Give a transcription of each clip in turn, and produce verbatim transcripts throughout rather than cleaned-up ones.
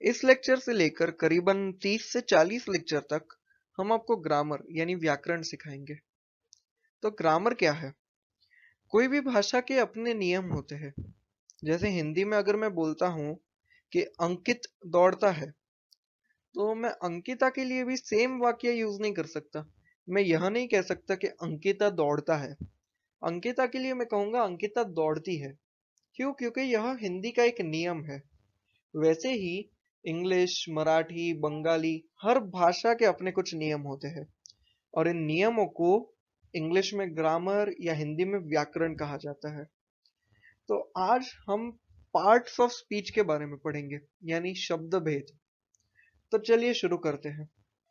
इस लेक्चर से लेकर करीबन तीस से चालीस लेक्चर तक हम आपको ग्रामर यानी व्याकरण सिखाएंगे। तो ग्रामर क्या है? कोई भी भाषा के अपने नियम होते हैं। जैसे हिंदी में अगर मैं बोलता हूँ कि अंकित दौड़ता है, तो मैं अंकिता के लिए भी सेम वाक्य यूज नहीं कर सकता। मैं यह नहीं कह सकता कि अंकिता दौड़ता है। अंकिता के लिए मैं कहूंगा अंकिता दौड़ती है। क्यों? क्योंकि यह हिंदी का एक नियम है। वैसे ही इंग्लिश, मराठी, बंगाली, हर भाषा के अपने कुछ नियम होते हैं और इन नियमों को इंग्लिश में ग्रामर या हिंदी में व्याकरण कहा जाता है। तो आज हम पार्ट्स ऑफ स्पीच के बारे में पढ़ेंगे, यानी शब्द भेद। तो चलिए शुरू करते हैं।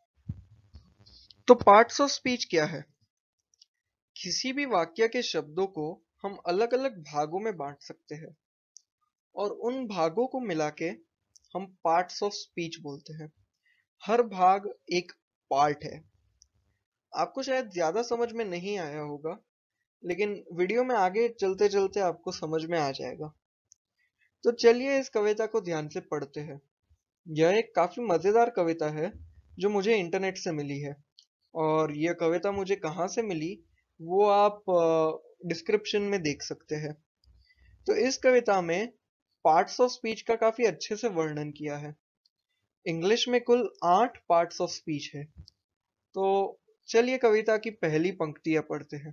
तो पार्ट्स ऑफ स्पीच क्या है? किसी भी वाक्य के शब्दों को हम अलग अलग भागों में बांट सकते हैं और उन भागों को मिला के हम पार्ट्स ऑफ स्पीच बोलते हैं। हर भाग एक पार्ट है। आपको शायद ज्यादा समझ में नहीं आया होगा, लेकिन वीडियो में आगे चलते चलते आपको समझ में आ जाएगा। तो चलिए इस कविता को ध्यान से पढ़ते हैं। यह एक काफी मजेदार कविता है जो मुझे इंटरनेट से मिली है, और यह कविता मुझे कहाँ से मिली वो आप डिस्क्रिप्शन में देख सकते हैं। तो इस कविता में पार्ट्स ऑफ स्पीच का काफी अच्छे से वर्णन किया है। इंग्लिश में कुल आठ पार्ट्स ऑफ स्पीच है। तो चलिए कविता की पहली पंक्तियां पढ़ते हैं।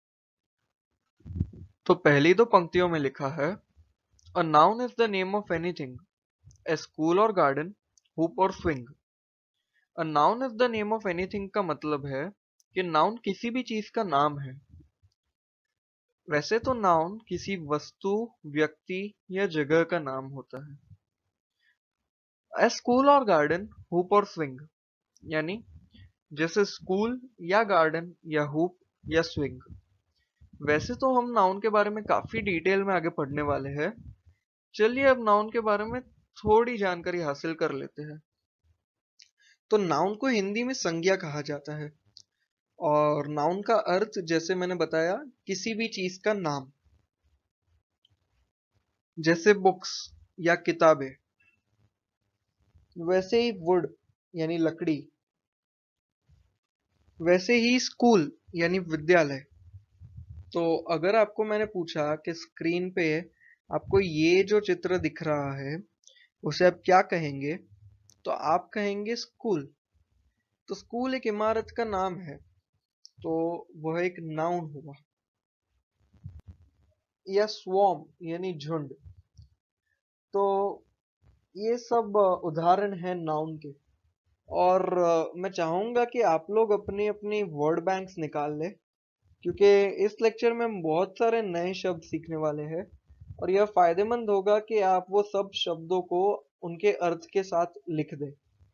तो पहली दो पंक्तियों में लिखा है, a noun is the name of anything, a school और गार्डन, हुप और swing. A noun is the name of anything का मतलब है कि नाउन किसी भी चीज का नाम है। वैसे तो नाउन किसी वस्तु, व्यक्ति या जगह का नाम होता है। ए स्कूल और गार्डन, हुप और स्विंग, यानी जैसे स्कूल या गार्डन या हुप या स्विंग। वैसे तो हम नाउन के बारे में काफी डिटेल में आगे पढ़ने वाले हैं। चलिए अब नाउन के बारे में थोड़ी जानकारी हासिल कर लेते हैं। तो नाउन को हिंदी में संज्ञा कहा जाता है और नाउन का अर्थ जैसे मैंने बताया किसी भी चीज का नाम। जैसे बुक्स या किताबें, वैसे ही वुड यानी लकड़ी, वैसे ही स्कूल यानी विद्यालय। तो अगर आपको मैंने पूछा कि स्क्रीन पे आपको ये जो चित्र दिख रहा है उसे आप क्या कहेंगे, तो आप कहेंगे स्कूल। तो स्कूल एक इमारत का नाम है, तो वह एक नाउन हुआ। या स्वॉर्म यानी झुंड। तो ये सब उदाहरण है नाउन के। और अ, मैं चाहूंगा कि आप लोग अपनी अपनी वर्ड बैंक्स निकाल लें, क्योंकि इस लेक्चर में हम बहुत सारे नए शब्द सीखने वाले हैं और यह फायदेमंद होगा कि आप वो सब शब्दों को उनके अर्थ के साथ लिख दें।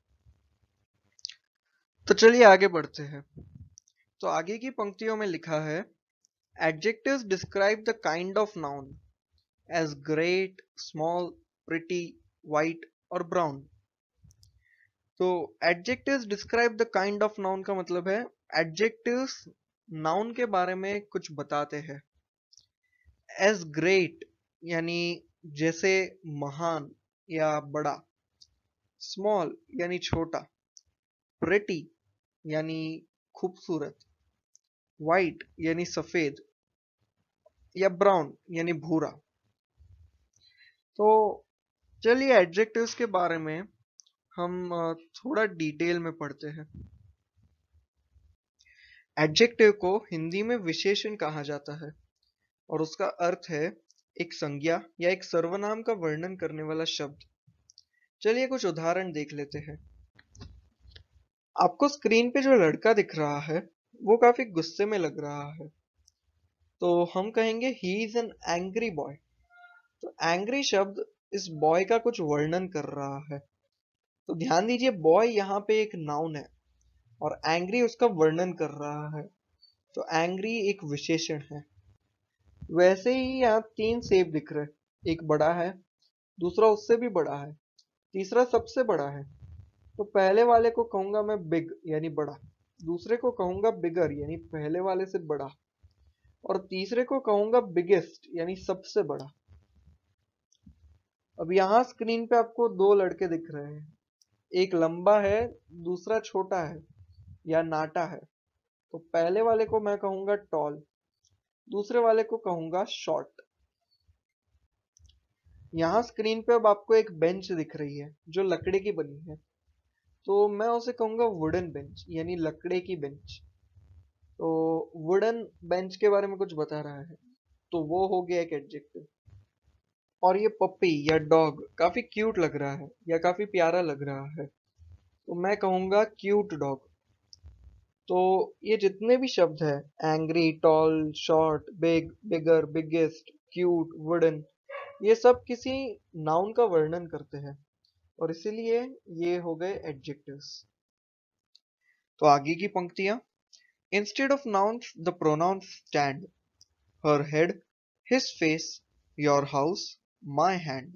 तो चलिए आगे बढ़ते हैं। तो आगे की पंक्तियों में लिखा है, adjectives describe the kind of noun as great, small, pretty, white और ब्राउन। तो adjectives describe the kind of noun का मतलब है एडजेक्टिव्स नाउन के बारे में कुछ बताते हैं। एज ग्रेट यानी जैसे महान या बड़ा, स्मॉल यानी छोटा, प्रेटी यानी खूबसूरत, वाइट यानी सफेद या ब्राउन यानी भूरा। तो चलिए एडजेक्टिव्स के बारे में हम अ, थोड़ा डिटेल में पढ़ते हैं। एडजेक्टिव को हिंदी में विशेषण कहा जाता है और उसका अर्थ है एक संज्ञा या एक सर्वनाम का वर्णन करने वाला शब्द। चलिए कुछ उदाहरण देख लेते हैं। आपको स्क्रीन पे जो लड़का दिख रहा है वो काफी गुस्से में लग रहा है, तो हम कहेंगे he is an angry boy. तो एंग्री शब्द इस बॉय का कुछ वर्णन कर रहा है। तो ध्यान दीजिए बॉय यहाँ पे एक नाउन है और एंग्री उसका वर्णन कर रहा है। तो एंग्री एक विशेषण है। वैसे ही यहाँ तीन सेब दिख रहे हैं, एक बड़ा है, दूसरा उससे भी बड़ा है, तीसरा सबसे बड़ा है। तो पहले वाले को कहूंगा मैं बिग यानी बड़ा, दूसरे को कहूंगा बिगर यानी पहले वाले से बड़ा, और तीसरे को कहूंगा बिगेस्ट यानी सबसे बड़ा। अब यहाँ स्क्रीन पे आपको दो लड़के दिख रहे हैं, एक लंबा है, दूसरा छोटा है या नाटा है। तो पहले वाले को मैं कहूंगा टॉल, दूसरे वाले को कहूंगा शॉर्ट। यहाँ स्क्रीन पे अब आपको एक बेंच दिख रही है जो लकड़े की बनी है, तो मैं उसे कहूंगा वुडन बेंच यानी लकड़े की बेंच। तो वुडन बेंच के बारे में कुछ बता रहा है, तो वो हो गया एक एडजेक्टिव। और ये पप्पी या डॉग काफी क्यूट लग रहा है या काफी प्यारा लग रहा है, तो मैं कहूंगा क्यूट डॉग। तो ये जितने भी शब्द है, angry, tall, short, big, bigger, biggest, cute, wooden, ये सब किसी नाउन का वर्णन करते हैं और इसीलिए ये हो गए एडजेक्टिव्स। तो आगे की पंक्तियां, instead of nouns the pronouns stand, her head, his face, your house, my hand.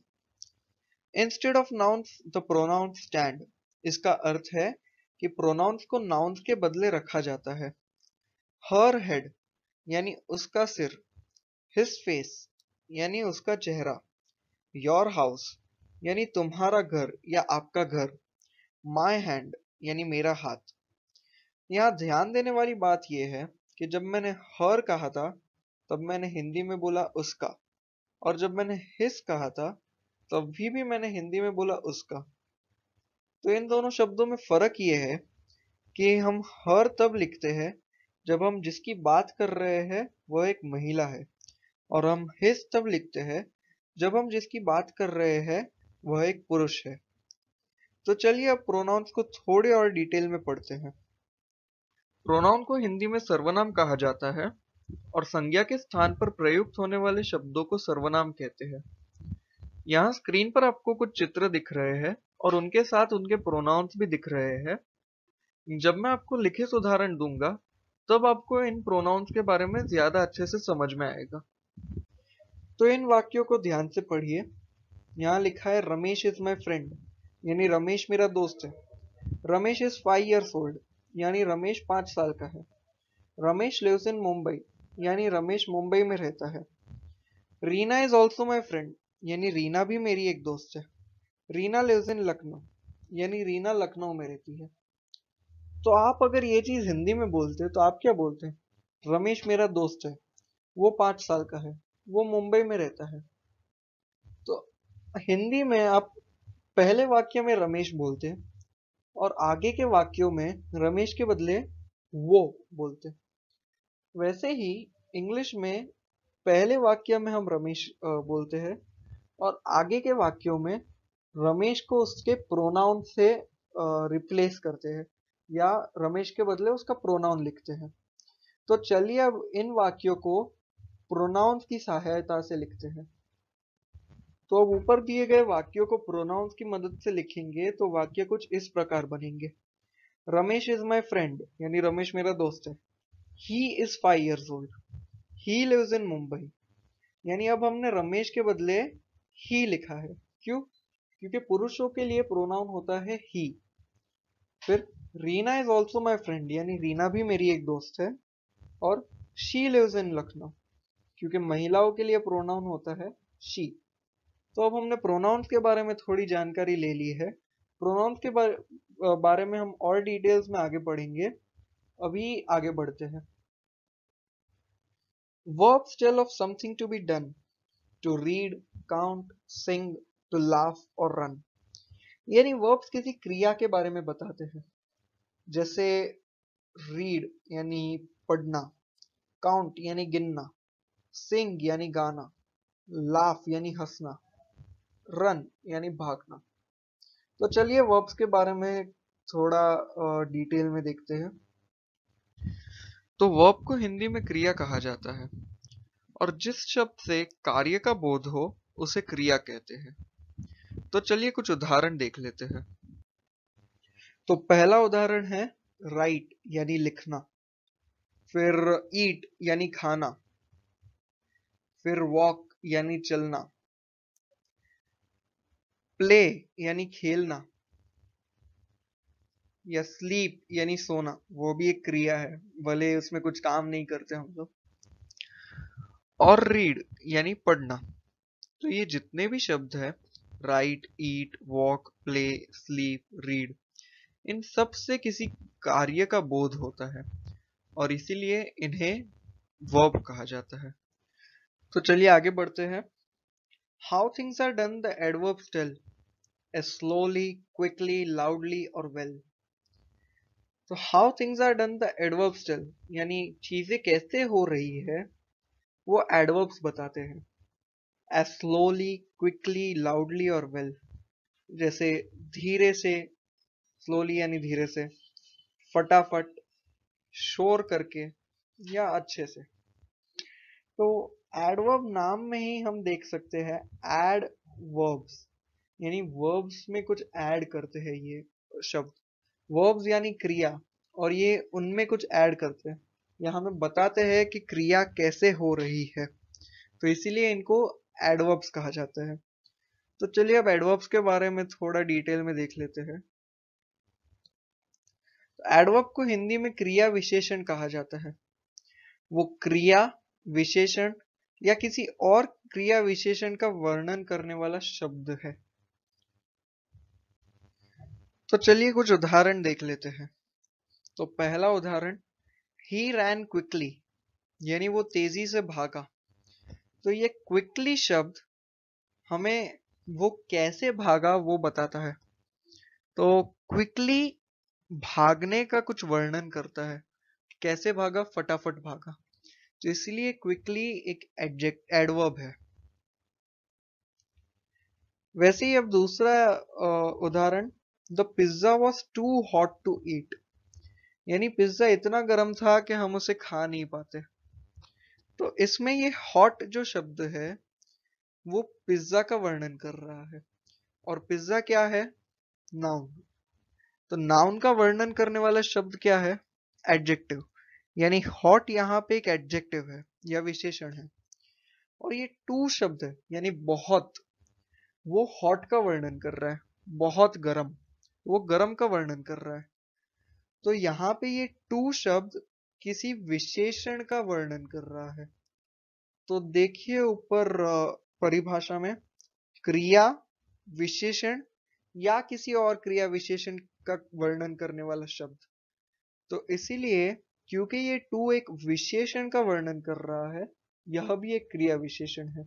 Instead of nouns the pronouns stand, इसका अर्थ है कि प्रोनाउंस को नाउन्स के बदले रखा जाता है। हर हेड यानी उसका सिर, हिज फेस यानी उसका चेहरा, योर हाउस यानी तुम्हारा घर या आपका घर, माई हैंड यानी मेरा हाथ। यहाँ ध्यान देने वाली बात यह है कि जब मैंने हर कहा था तब मैंने हिंदी में बोला उसका, और जब मैंने हिज कहा था तब भी, भी मैंने हिंदी में बोला उसका। तो इन दोनों शब्दों में फर्क यह है कि हम हर तब लिखते हैं जब हम जिसकी बात कर रहे हैं वह एक महिला है, और हम हिज तब लिखते हैं जब हम जिसकी बात कर रहे हैं वह एक पुरुष है। तो चलिए अब प्रोनाउंस को थोड़े और डिटेल में पढ़ते हैं। प्रोनाउन को हिंदी में सर्वनाम कहा जाता है और संज्ञा के स्थान पर प्रयुक्त होने वाले शब्दों को सर्वनाम कहते हैं। यहाँ स्क्रीन पर आपको कुछ चित्र दिख रहे हैं और उनके साथ उनके प्रोनाउंस भी दिख रहे हैं। जब मैं आपको लिखित उदाहरण दूंगा तब आपको इन प्रोनाउंस के बारे में ज्यादा अच्छे से समझ में आएगा। तो इन वाक्यों को ध्यान से पढ़िए। यहाँ लिखा है रमेश इज माई फ्रेंड यानी रमेश मेरा दोस्त है। Ramesh is five years old यानी रमेश पांच साल का है। रमेश लिव्स इन मुंबई यानी रमेश मुंबई में रहता है। Reena is also my friend यानी रीना भी मेरी एक दोस्त है। रीना लिव्स इन लखनऊ यानी रीना लखनऊ में रहती है। तो आप अगर ये चीज हिंदी में बोलते तो आप क्या बोलते हैं? रमेश मेरा दोस्त है, वो पांच साल का है, वो मुंबई में रहता है। तो हिंदी में आप पहले वाक्य में रमेश बोलते हैं और आगे के वाक्यों में रमेश के बदले वो बोलते हैं। वैसे ही इंग्लिश में पहले वाक्य में हम रमेश बोलते हैं और आगे के वाक्यों में रमेश को उसके प्रोनाउन से रिप्लेस करते हैं या रमेश के बदले उसका प्रोनाउन लिखते हैं। तो चलिए अब इन वाक्यों को प्रोनाउंस की सहायता से लिखते हैं। तो अब ऊपर दिए गए वाक्यों को प्रोनाउंस की मदद से लिखेंगे तो वाक्य कुछ इस प्रकार बनेंगे। रमेश इज माई फ्रेंड यानी रमेश मेरा दोस्त है। He is five years old, he lives in Mumbai यानी अब हमने रमेश के बदले ही लिखा है। क्यों? क्योंकि पुरुषों के लिए प्रोनाउन होता है ही। फिर Reena is also my friend यानी रीना भी मेरी एक दोस्त है। और शी लिव्स इन लखनऊ क्योंकि महिलाओं के लिए प्रोनाउन होता है शी। तो अब हमने प्रोनाउंस के बारे में थोड़ी जानकारी ले ली है। प्रोनाउंस के बारे, बारे में हम और डिटेल्स में आगे पढ़ेंगे। अभी आगे बढ़ते हैं। Verbs tell of something to be done, to read, count, sing, to laugh or run। यानी verbs किसी क्रिया के बारे में बताते हैं, जैसे read यानी पढ़ना, count यानी गिनना, sing यानी गाना, laugh यानी हंसना, run यानी भागना। तो चलिए वर्ब्स के बारे में थोड़ा डिटेल में देखते हैं। तो वर्ब को हिंदी में क्रिया कहा जाता है और जिस शब्द से कार्य का बोध हो उसे क्रिया कहते हैं। तो चलिए कुछ उदाहरण देख लेते हैं। तो पहला उदाहरण है राइट यानी लिखना, फिर ईट यानी खाना, फिर वॉक यानी चलना, प्ले यानी खेलना, या स्लीप यानी सोना, वो भी एक क्रिया है, भले उसमें कुछ काम नहीं करते हम लोग। और रीड यानी पढ़ना। तो ये जितने भी शब्द हैं write, eat, walk, play, sleep, read, इन सब से किसी कार्य का बोध होता है और इसीलिए इन्हें वर्ब कहा जाता है। तो चलिए आगे बढ़ते हैं। How things are done the adverbs tell, slowly, quickly, loudly और वेल। तो how things are done the adverbs tell, यानी चीजें कैसे हो रही है वो एडवर्ब्स बताते हैं। एज स्लोली, क्विकली, लाउडली और वेल, जैसे धीरे से, स्लोली यानी धीरे से, फटाफट, शोर करके या अच्छे से। तो एडवर्ब नाम में ही हम देख सकते हैं एड वर्ब्स, यानी वर्ब्स में कुछ ऐड करते हैं ये शब्द। वर्ब्स यानी क्रिया, और ये उनमें कुछ ऐड करते हैं या हमें बताते हैं कि क्रिया कैसे हो रही है, तो इसीलिए इनको एडवर्ब्स कहा जाता है। तो चलिए अब एडवर्ब्स के बारे में थोड़ा डिटेल में देख लेते हैं। तो एडवर्ब को हिंदी में क्रिया विशेषण कहा जाता है। वो क्रिया विशेषण या किसी और क्रिया विशेषण का वर्णन करने वाला शब्द है। तो चलिए कुछ उदाहरण देख लेते हैं। तो पहला उदाहरण, ही रैन क्विकली, यानी वो तेजी से भागा। तो ये क्विकली शब्द हमें वो कैसे भागा वो बताता है। तो क्विकली भागने का कुछ वर्णन करता है, कैसे भागा, फटाफट भागा, तो इसलिए क्विकली एक एडजेक्ट एडवर्ब है। वैसे ही अब दूसरा उदाहरण, the pizza was too hot to eat, यानी पिज्जा इतना गर्म था कि हम उसे खा नहीं पाते। तो इसमें ये हॉट जो शब्द है वो पिज्जा का वर्णन कर रहा है, और पिज्जा क्या है, नाउन। तो नाउन का वर्णन करने वाला शब्द क्या है, एडजेक्टिव, यानी हॉट यहाँ पे एक एडजेक्टिव है या विशेषण है। और ये टू शब्द है यानी बहुत, वो हॉट का वर्णन कर रहा है, बहुत गरम, वो गरम का वर्णन कर रहा है। तो यहाँ पे ये टू शब्द किसी विशेषण का वर्णन कर रहा है। तो देखिए ऊपर परिभाषा में, क्रिया विशेषण या किसी और क्रिया विशेषण का वर्णन करने वाला शब्द। तो इसीलिए क्योंकि ये टू एक विशेषण का वर्णन कर रहा है, यह भी एक क्रिया विशेषण है।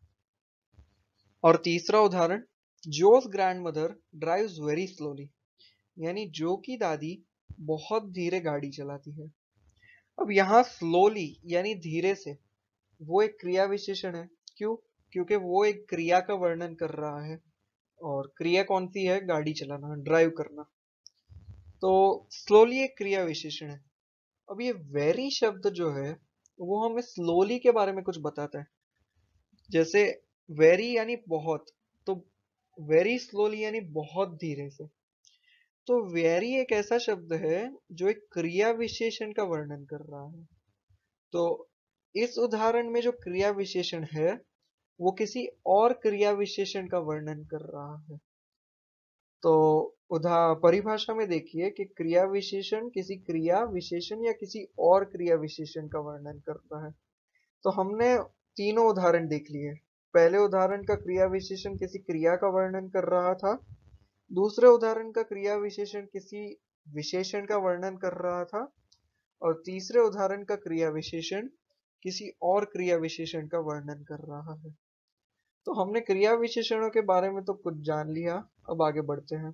और तीसरा उदाहरण, Joe's grandmother drives very slowly, यानी जो की दादी बहुत धीरे गाड़ी चलाती है। अब यहाँ स्लोली यानी धीरे से, वो एक क्रिया विशेषण है। क्यों? क्योंकि वो एक क्रिया का वर्णन कर रहा है, और क्रिया कौन सी है, गाड़ी चलाना, ड्राइव करना। तो स्लोली एक क्रिया विशेषण है। अब ये वेरी शब्द जो है वो हमें स्लोली के बारे में कुछ बताता है। जैसे वेरी यानी बहुत, तो वेरी स्लोली यानी बहुत धीरे से। तो वेरी एक ऐसा शब्द है जो एक क्रिया विशेषण का वर्णन कर रहा है। तो इस उदाहरण में जो क्रिया विशेषण है वो किसी और क्रिया विशेषण का वर्णन कर रहा है। तो उदा परिभाषा में देखिए कि क्रिया विशेषण किसी क्रिया विशेषण या किसी और क्रिया विशेषण का वर्णन करता है। तो हमने तीनों उदाहरण देख लिए। पहले उदाहरण का क्रिया विशेषण किसी क्रिया का वर्णन कर रहा था, दूसरे उदाहरण का क्रिया विशेषण किसी विशेषण का वर्णन कर रहा था, और तीसरे उदाहरण का क्रिया विशेषण किसी और क्रिया विशेषण का वर्णन कर रहा है। तो हमने क्रिया विशेषणों के बारे में तो कुछ जान लिया, अब आगे बढ़ते हैं।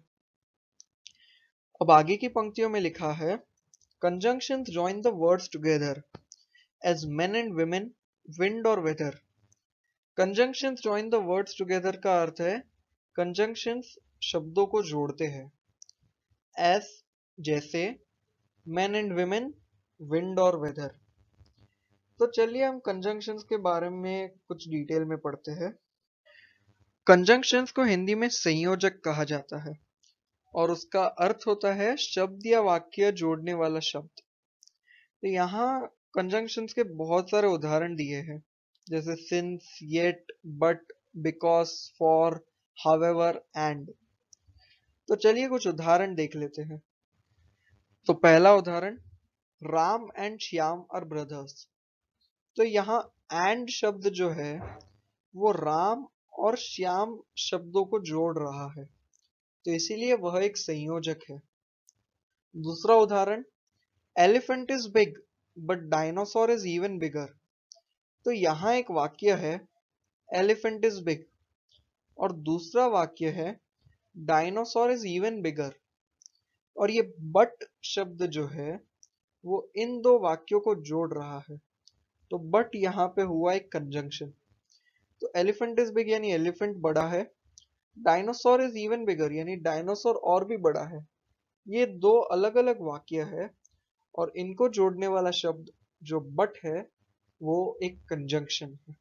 अब आगे की पंक्तियों में लिखा है, conjunctions join the words together as men and women, wind और weather। conjunctions join the words together का अर्थ है conjunctions शब्दों को जोड़ते हैं, as जैसे, men and women, wind और weather। तो चलिए हम conjunctions के बारे में कुछ डिटेल में पढ़ते हैं। conjunctions को हिंदी में संयोजक कहा जाता है, और उसका अर्थ होता है शब्द या वाक्य जोड़ने वाला शब्द। तो यहाँ कंजंक्शंस के बहुत सारे उदाहरण दिए हैं, जैसे since, yet, but, because, for, however, and. तो चलिए कुछ उदाहरण देख लेते हैं। तो पहला उदाहरण, Ram and Shyam are brothers. तो यहाँ एंड शब्द जो है वो राम और श्याम शब्दों को जोड़ रहा है, तो इसीलिए वह एक संयोजक है। दूसरा उदाहरण, elephant is big but dinosaur is even bigger. तो यहाँ एक वाक्य है एलिफेंट इज बिग और दूसरा वाक्य है डायनासोर इज इवन बिगर। और ये बट शब्द जो है वो इन दो वाक्यों को जोड़ रहा है, तो बट यहाँ पे हुआ एक कंजंक्शन। तो एलिफेंट इज बिग यानी एलिफेंट बड़ा है, डायनासोर इज इवन बिगर यानी डायनासोर और भी बड़ा है। ये दो अलग अलग वाक्य है और इनको जोड़ने वाला शब्द जो बट है वो एक कंजंक्शन है।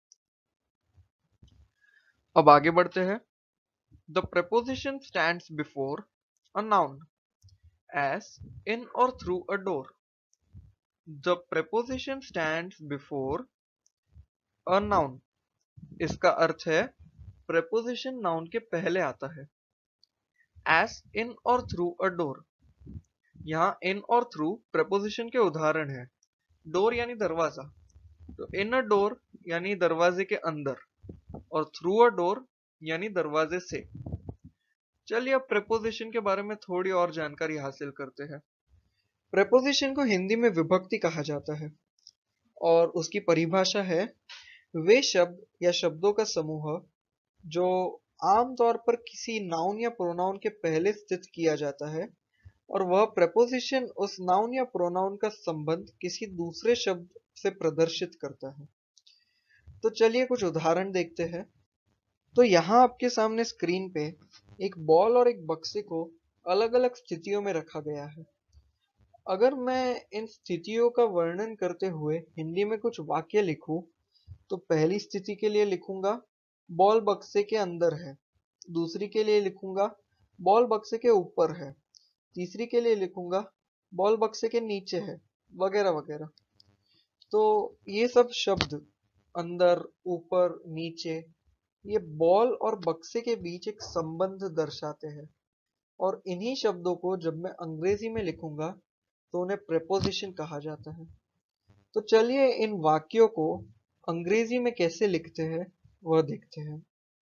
अब आगे बढ़ते हैं। The preposition stands before a noun as in or through a door. The preposition stands before a noun. इसका अर्थ है preposition noun के पहले आता है। as in or through a door, यहाँ in और through preposition के उदाहरण है। door यानी दरवाजा, तो in a door यानी दरवाजे के अंदर और through a door यानी दरवाजे से। चलिए अब preposition के बारे में थोड़ी और जानकारी हासिल करते हैं। preposition को हिंदी में विभक्ति कहा जाता है और उसकी परिभाषा है वे शब्द या शब्दों का समूह जो आमतौर पर किसी नाउन या प्रोनाउन के पहले स्थित किया जाता है और वह preposition उस नाउन या प्रोनाउन का संबंध किसी दूसरे शब्द से प्रदर्शित करता है। तो चलिए कुछ उदाहरण देखते हैं। तो यहाँ आपके सामने स्क्रीन पे एक बॉल और एक बक्से को अलग अलग स्थितियों में रखा गया है। अगर मैं इन स्थितियों का वर्णन करते हुए हिंदी में कुछ वाक्य लिखूं, तो पहली स्थिति के लिए लिखूंगा बॉल बक्से के अंदर है, दूसरी के लिए लिखूंगा बॉल बक्से के ऊपर है, तीसरी के लिए लिखूंगा बॉल बक्से के नीचे है, वगैरह वगैरह। तो ये सब शब्द अंदर, ऊपर, नीचे, ये बॉल और बक्से के बीच एक संबंध दर्शाते हैं और इन्हीं शब्दों को जब मैं अंग्रेजी में लिखूंगा तो उन्हें प्रेपोजिशन कहा जाता है। तो चलिए इन वाक्यों को अंग्रेजी में कैसे लिखते हैं वह देखते हैं।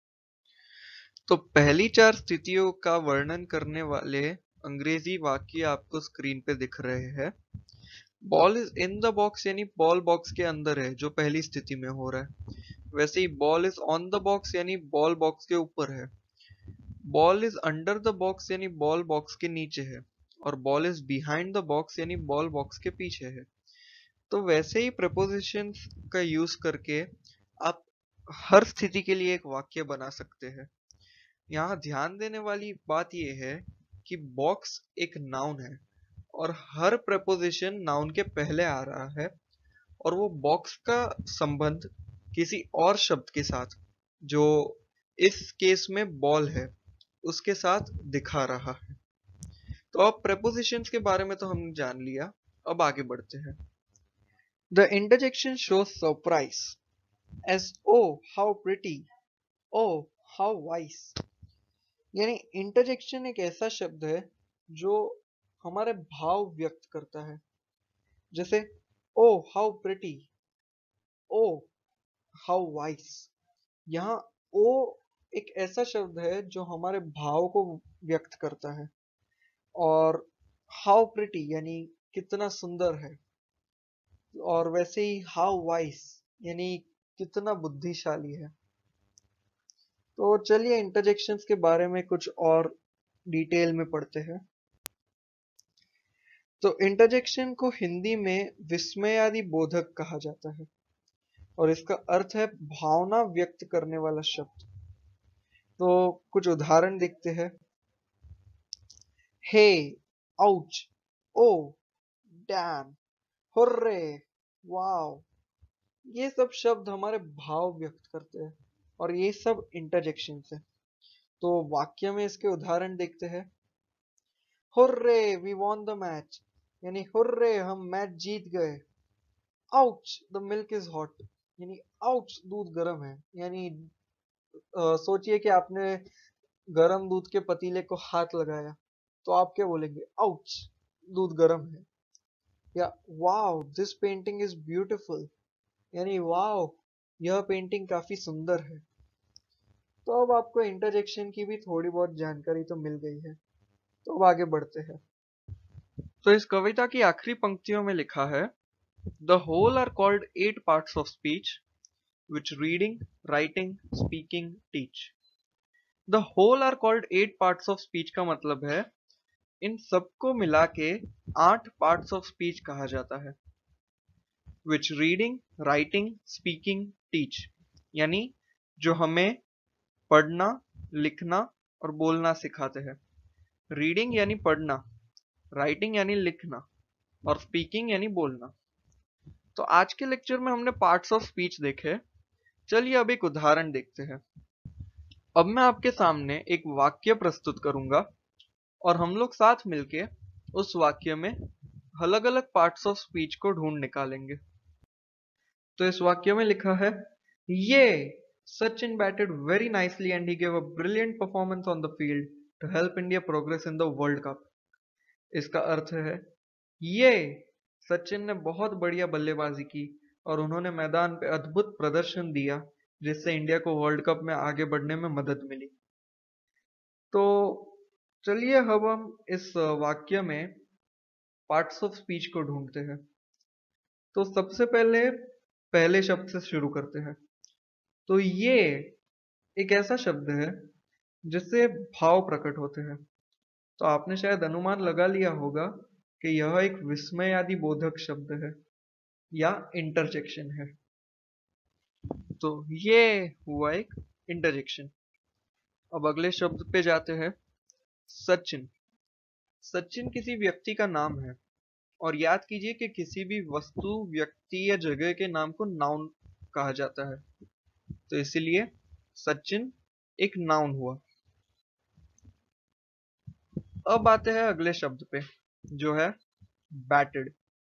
तो पहली चार स्थितियों का वर्णन करने वाले अंग्रेजी वाक्य आपको स्क्रीन पे दिख रहे हैं। Ball is in the box यानी बॉल बॉक्स के अंदर है, जो पहली स्थिति में हो रहा है। वैसे ही ball is on the box यानी बॉल बॉक्स के ऊपर है। Ball is under the box यानी बॉल बॉक्स के नीचे है और ball is behind the box यानी बॉल बॉक्स के पीछे है। तो वैसे ही prepositions का यूज करके आप हर स्थिति के लिए एक वाक्य बना सकते हैं। यहाँ ध्यान देने वाली बात यह है कि बॉक्स एक नाउन है और हर preposition नाउन के पहले आ रहा है और वो बॉक्स का संबंध किसी और शब्द के साथ, जो इस केस में बॉल है, उसके साथ दिखा रहा है। तो अब prepositions के बारे में तो हमने जान लिया, अब आगे बढ़ते हैं। The interjection shows surprise as oh how pretty, oh how wise। यानी इंटरजेक्शन एक ऐसा शब्द है जो हमारे भाव व्यक्त करता है, जैसे oh how pretty, oh how wise। यहाँ ओ एक ऐसा शब्द है जो हमारे भाव को व्यक्त करता है और how pretty यानी कितना सुंदर है, और वैसे ही how wise यानी कितना बुद्धिशाली है। तो चलिए इंटरजेक्शंस के बारे में कुछ और डिटेल में पढ़ते हैं। तो इंटरजेक्शन को हिंदी में विस्मयादि बोधक कहा जाता है और इसका अर्थ है भावना व्यक्त करने वाला शब्द। तो कुछ उदाहरण देखते हैं। Hey, ouch, oh, damn, hurray, wow, ये सब शब्द हमारे भाव व्यक्त करते हैं और ये सब इंटरजेक्शन है। तो वाक्य में इसके उदाहरण देखते हैं। Hurray we won the match, यानी हुर्रे हम मैच जीत गए। Ouch the milk is hot, यानी आउच दूध गर्म है। यानी अ, सोचिए कि आपने गर्म दूध के पतीले को हाथ लगाया, तो आप क्या बोलेंगे? आउच, दूध गर्म है। या wow this painting is beautiful, यानी वाव यह पेंटिंग काफी सुंदर है। तो अब आपको इंटरजेक्शन की भी थोड़ी बहुत जानकारी तो मिल गई है, तो अब आगे बढ़ते हैं। तो इस कविता की आखिरी पंक्तियों में लिखा है, the whole are called eight parts of speech which reading, writing, speaking, teach. The whole are called eight parts of speech का मतलब है इन सबको मिला के आठ पार्ट्स ऑफ स्पीच कहा जाता है। Which reading, writing, speaking, teach, यानी जो हमें पढ़ना, लिखना और बोलना सिखाते हैं। रीडिंग यानी पढ़ना, राइटिंग यानी लिखना और स्पीकिंग यानी बोलना। तो आज के लेक्चर में हमने पार्ट्स ऑफ स्पीच देखे। चलिए अब एक उदाहरण देखते हैं। अब मैं आपके सामने एक वाक्य प्रस्तुत करूंगा और हम लोग साथ मिलके उस वाक्य में अलग अलग पार्ट्स ऑफ स्पीच को ढूंढ निकालेंगे। तो इस वाक्य में लिखा है, ये Sachin batted very nicely and he gave a brilliant performance on the field to help India progress in the world cup. इसका अर्थ है, ये सचिन ने बहुत बढ़िया बल्लेबाजी की और उन्होंने मैदान पे अद्भुत प्रदर्शन दिया जिससे इंडिया को वर्ल्ड कप में आगे बढ़ने में मदद मिली। तो चलिए अब हम इस वाक्य में पार्ट्स ऑफ स्पीच को ढूंढते हैं। तो सबसे पहले पहले शब्द से शुरू करते हैं। तो ये एक ऐसा शब्द है जिससे भाव प्रकट होते हैं। तो आपने शायद अनुमान लगा लिया होगा कि यह एक विस्मय आदि बोधक शब्द है या इंटरजेक्शन है। तो ये हुआ एक इंटरजेक्शन। अब अगले शब्द पे जाते हैं। सचिन। सचिन किसी व्यक्ति का नाम है और याद कीजिए कि किसी भी वस्तु, व्यक्ति या जगह के नाम को नाउन कहा जाता है। तो इसीलिए सचिन एक नाउन हुआ। अब आते हैं अगले शब्द पे जो है बैटेड।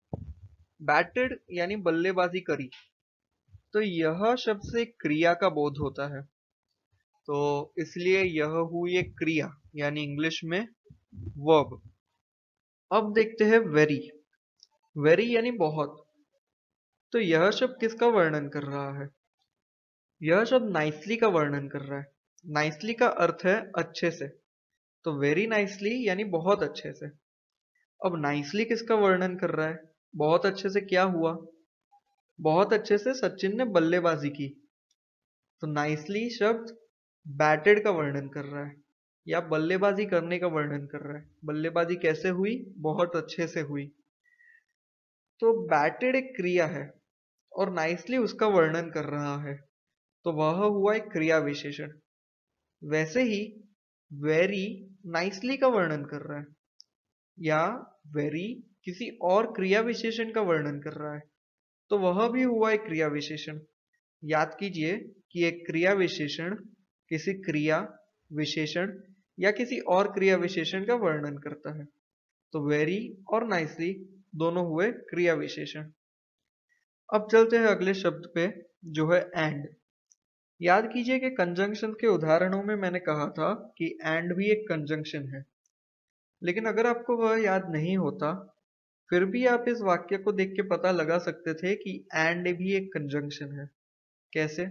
बैटेड यानी बल्लेबाजी करी। तो यह शब्द से क्रिया का बोध होता है, तो इसलिए यह हुई एक क्रिया यानी इंग्लिश में वर्ब। अब देखते हैं वेरी। वेरी यानी बहुत। तो यह शब्द किसका वर्णन कर रहा है? यह शब्द नाइसली का वर्णन कर रहा है। नाइसली का अर्थ है अच्छे से, तो वेरी नाइसली यानी बहुत अच्छे से। अब नाइसली किसका वर्णन कर रहा है? बहुत अच्छे से क्या हुआ? बहुत अच्छे से सचिन ने बल्लेबाजी की। तो नाइसली शब्द बैटेड का वर्णन कर रहा है या बल्लेबाजी करने का वर्णन कर रहा है। बल्लेबाजी कैसे हुई? बहुत अच्छे से हुई। तो बैटेड एक क्रिया है और नाइसली उसका वर्णन कर रहा है, तो वह हुआ एक क्रिया विशेषण। वैसे ही वेरी नाइसली का वर्णन कर रहा है या वेरी किसी और क्रिया विशेषण का वर्णन कर रहा है, तो वह भी हुआ एक क्रिया विशेषण। याद कीजिए कि एक क्रिया विशेषण किसी क्रिया विशेषण या किसी और क्रिया विशेषण का वर्णन करता है। तो वेरी और नाइसली दोनों हुए क्रिया विशेषण। अब चलते हैं अगले शब्द पे जो है एंड। याद कीजिए कि कंजंक्शन के उदाहरणों में मैंने कहा था कि एंड भी एक कंजंक्शन है, लेकिन अगर आपको वह याद नहीं होता फिर भी आप इस वाक्य को देख के पता लगा सकते थे कि एंड भी एक कंजंक्शन है। कैसे?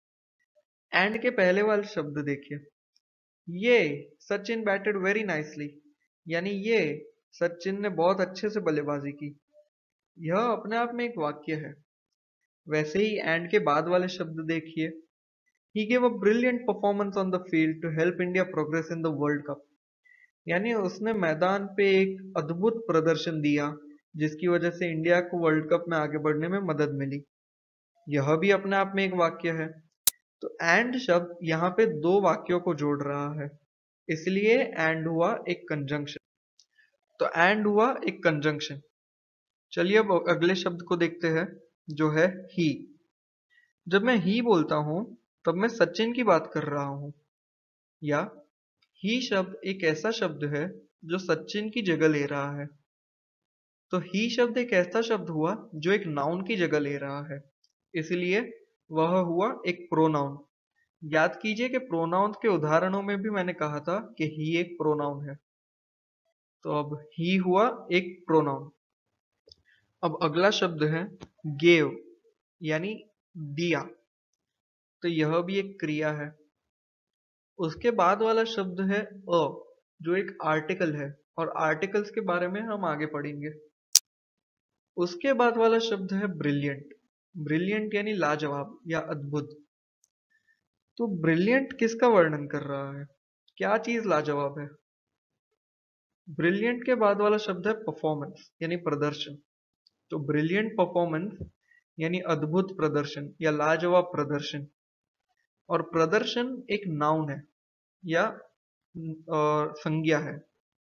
एंड के पहले वाले शब्द देखिए, ये सचिन बैटेड वेरी नाइसली, यानी ये सचिन ने बहुत अच्छे से बल्लेबाजी की। यह अपने आप में एक वाक्य है। वैसे ही एंड के बाद वाले शब्द देखिए, he gave a brilliant performance on the field to help India progress in the world cup, यानी उसने मैदान पे एक अद्भुत प्रदर्शन दिया जिसकी वजह से इंडिया को वर्ल्ड कप में आगे बढ़ने में मदद मिली। यह भी अपने आप में एक वाक्य है। तो एंड शब्द यहाँ पे दो वाक्यों को जोड़ रहा है, इसलिए एंड हुआ एक कंजंक्शन। तो एंड हुआ एक कंजंक्शन। चलिए अब अगले शब्द को देखते हैं जो है ही। जब मैं ही बोलता हूं तब मैं सचिन की बात कर रहा हूं, या ही शब्द एक ऐसा शब्द है जो सचिन की जगह ले रहा है। तो ही शब्द एक ऐसा शब्द हुआ जो एक नाउन की जगह ले रहा है, इसलिए वह हुआ एक प्रोनाउन। याद कीजिए कि प्रोनाउन के उदाहरणों में भी मैंने कहा था कि ही एक प्रोनाउन है, तो अब ही हुआ एक प्रोनाउन। अब अगला शब्द है गेव, यानी दिया। तो यह भी एक क्रिया है। उसके बाद वाला शब्द है अ, जो एक आर्टिकल है, और आर्टिकल्स के बारे में हम आगे पढ़ेंगे। उसके बाद वाला शब्द है ब्रिलियंट। ब्रिलियंट यानी लाजवाब या अद्भुत। तो ब्रिलियंट किसका वर्णन कर रहा है? क्या चीज लाजवाब है? ब्रिलियंट के बाद वाला शब्द है परफॉर्मेंस यानी प्रदर्शन। तो ब्रिलियंट परफॉर्मेंस यानी अद्भुत प्रदर्शन या लाजवाब प्रदर्शन। और प्रदर्शन एक नाउन है या अ, संज्ञा है।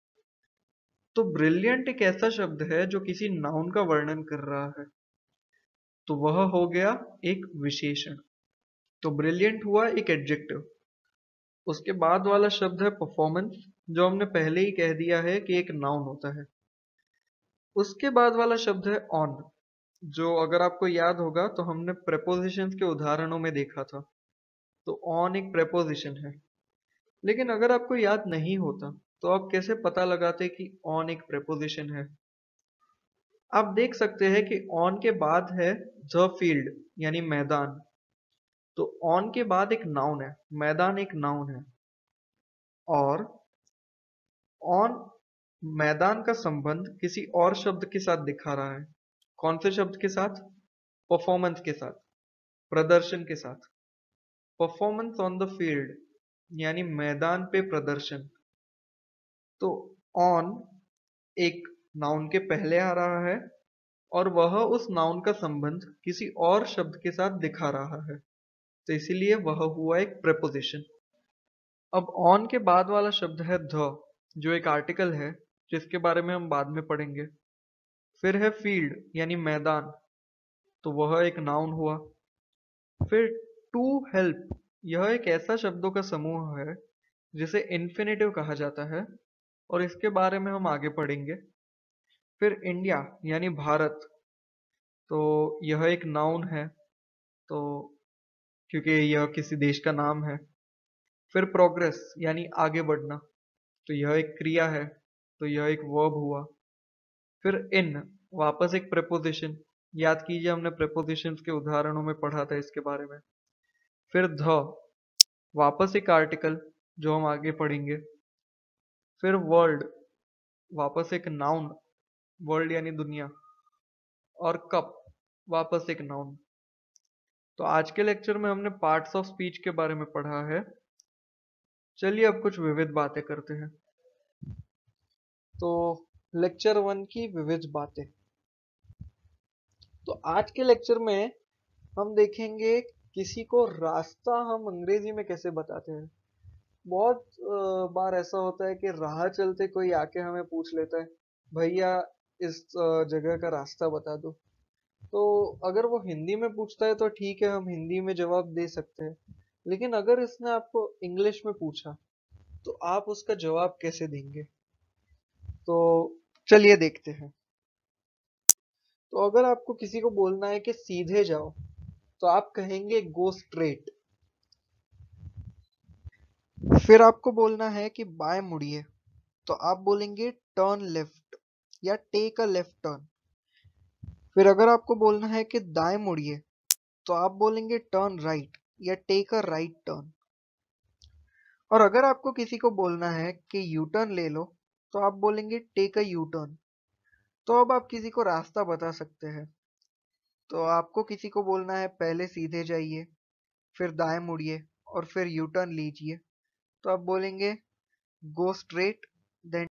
तो ब्रिलियंट एक ऐसा शब्द है जो किसी नाउन का वर्णन कर रहा है, तो वह हो गया एक विशेषण। तो ब्रिलियंट हुआ एक एडजेक्टिव। उसके बाद वाला शब्द है परफॉर्मेंस, जो हमने पहले ही कह दिया है कि एक नाउन होता है। उसके बाद वाला शब्द है ऑन, जो अगर आपको याद होगा तो हमने प्रेपोजिशंस के उदाहरणों में देखा था। तो ऑन एक प्रेपोजिशन है। लेकिन अगर आपको याद नहीं होता तो आप कैसे पता लगाते कि ऑन एक प्रेपोजिशन है? आप देख सकते हैं कि ऑन के बाद है द फील्ड यानी मैदान। तो ऑन के बाद एक नाउन है, मैदान एक नाउन है। और ऑन मैदान का संबंध किसी और शब्द के साथ दिखा रहा है। कौन से शब्द के साथ? परफॉर्मेंस के साथ, प्रदर्शन के साथ। परफॉर्मेंस ऑन द फील्ड यानी मैदान पे प्रदर्शन। तो ऑन एक नाउन के पहले आ रहा है और वह उस नाउन का संबंध किसी और शब्द के साथ दिखा रहा है, तो इसीलिए वह हुआ एक प्रेपोजिशन। अब ऑन के बाद वाला शब्द है द, जो एक आर्टिकल है जिसके बारे में हम बाद में पढ़ेंगे। फिर है फील्ड यानी मैदान, तो वह एक नाउन हुआ। फिर टू हेल्प, यह एक ऐसा शब्दों का समूह है जिसे इन्फिनेटिव कहा जाता है, और इसके बारे में हम आगे पढ़ेंगे। फिर इंडिया यानी भारत, तो यह एक नाउन है, तो क्योंकि यह किसी देश का नाम है। फिर प्रोग्रेस यानी आगे बढ़ना, तो यह एक क्रिया है, तो यह एक वर्ब हुआ। फिर इन, वापस एक प्रेपोजिशन। याद कीजिए हमने प्रेपोजिशंस के उदाहरणों में पढ़ा था इसके बारे में। फिर ध, वापस एक आर्टिकल जो हम आगे पढ़ेंगे। फिर वर्ल्ड, वापस एक नाउन, वर्ल्ड यानी दुनिया। और कप, वापस एक नाउन। तो आज के लेक्चर में हमने पार्ट्स ऑफ स्पीच के बारे में पढ़ा है। चलिए अब कुछ विविध बातें करते हैं। तो लेक्चर वन की विविध बातें। तो आज के लेक्चर में हम देखेंगे किसी को रास्ता हम अंग्रेजी में कैसे बताते हैं। बहुत अ, बार ऐसा होता है कि राह चलते कोई आके हमें पूछ लेता है, भैया इस अ, जगह का रास्ता बता दो। तो अगर वो हिंदी में पूछता है तो ठीक है, हम हिंदी में जवाब दे सकते हैं। लेकिन अगर इसने आपको इंग्लिश में पूछा तो आप उसका जवाब कैसे देंगे? तो चलिए देखते हैं। तो अगर आपको किसी को बोलना है कि सीधे जाओ, तो आप कहेंगे गो स्ट्रेट। फिर आपको बोलना है कि बाएं मुड़िए, तो आप बोलेंगे टर्न लेफ्ट या टेक अ लेफ्ट टर्न। फिर अगर आपको बोलना है कि दाएं मुड़िए, तो आप बोलेंगे टर्न राइट या टेक अ राइट टर्न। और अगर आपको किसी को बोलना है कि यू टर्न ले लो, तो आप बोलेंगे टेक अ यू टर्न। तो अब आप किसी को रास्ता बता सकते हैं। तो आपको किसी को बोलना है पहले सीधे जाइए, फिर दाएं मुड़िए और फिर यू टर्न लीजिए, तो आप बोलेंगे गो स्ट्रेट देन